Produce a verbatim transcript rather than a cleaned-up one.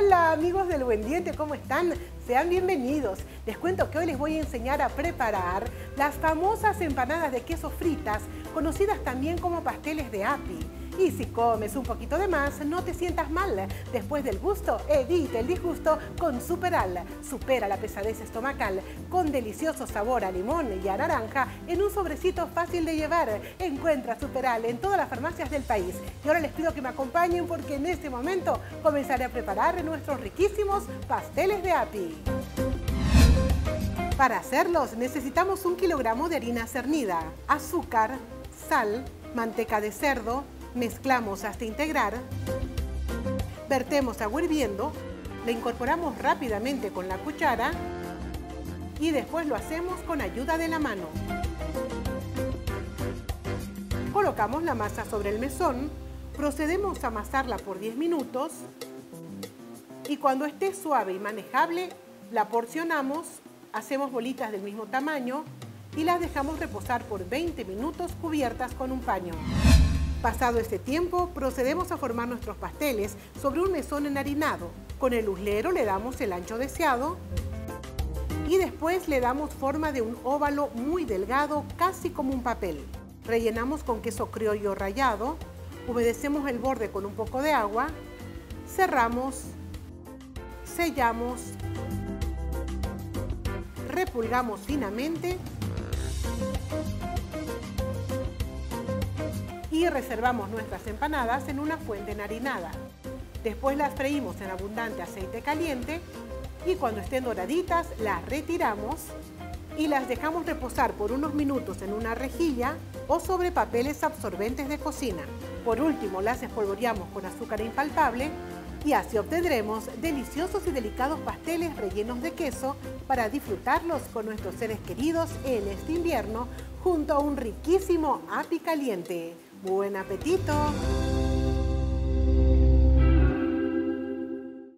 Hola amigos del Buen Diente, ¿cómo están? Sean bienvenidos. Les cuento que hoy les voy a enseñar a preparar las famosas empanadas de queso fritas, conocidas también como pasteles de api. Y si comes un poquito de más, no te sientas mal. Después del gusto, evita el disgusto con Superal. Supera la pesadez estomacal con delicioso sabor a limón y a naranja en un sobrecito fácil de llevar. Encuentra Superal en todas las farmacias del país. Y ahora les pido que me acompañen porque en este momento comenzaré a preparar nuestros riquísimos pasteles de api. Para hacerlos necesitamos un kilogramo de harina cernida, azúcar, sal, manteca de cerdo. Mezclamos hasta integrar, vertemos agua hirviendo, le incorporamos rápidamente con la cuchara y después lo hacemos con ayuda de la mano. Colocamos la masa sobre el mesón, procedemos a amasarla por diez minutos y cuando esté suave y manejable la porcionamos, hacemos bolitas del mismo tamaño y las dejamos reposar por veinte minutos cubiertas con un paño. Pasado este tiempo, procedemos a formar nuestros pasteles sobre un mesón enharinado. Con el uslero le damos el ancho deseado y después le damos forma de un óvalo muy delgado, casi como un papel. Rellenamos con queso criollo rallado, humedecemos el borde con un poco de agua, cerramos, sellamos, repulgamos finamente y reservamos nuestras empanadas en una fuente enharinada. Después las freímos en abundante aceite caliente y cuando estén doraditas las retiramos y las dejamos reposar por unos minutos en una rejilla o sobre papeles absorbentes de cocina. Por último las espolvoreamos con azúcar impalpable y así obtendremos deliciosos y delicados pasteles rellenos de queso para disfrutarlos con nuestros seres queridos en este invierno junto a un riquísimo api caliente. ¡Buen apetito!